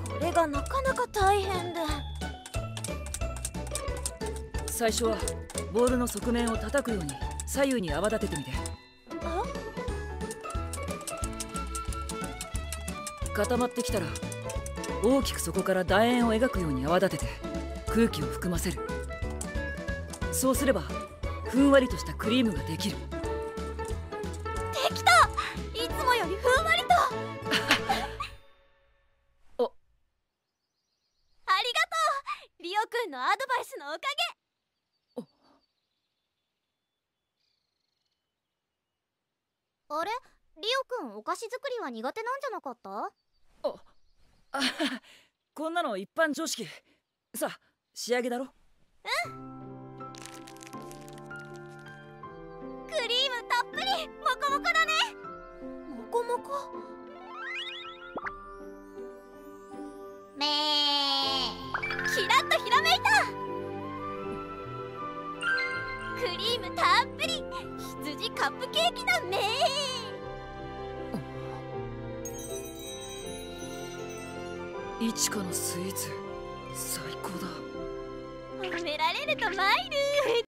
これがなかなか大変で。 最初はボールの側面を叩くように左右に泡立ててみて。固まってきたら大きくそこから楕円を描くように泡立てて空気を含ませる。そうすればふんわりとしたクリームができる。 できた。いつもよりふんわりとお、 ありがとう。リオくんのアドバイスのおかげ。あれ、リオくんお菓子作りは苦手なんじゃなかった？ こんなの一般常識。さあ仕上げだろ。 うん。クリームたっぷり、モコモコだね。モコモコ。めー。キラッとひらめいた。クリームたっぷり、羊カップケーキだめー。 イチカのスイーツ最高だ。 褒められるとマイルー。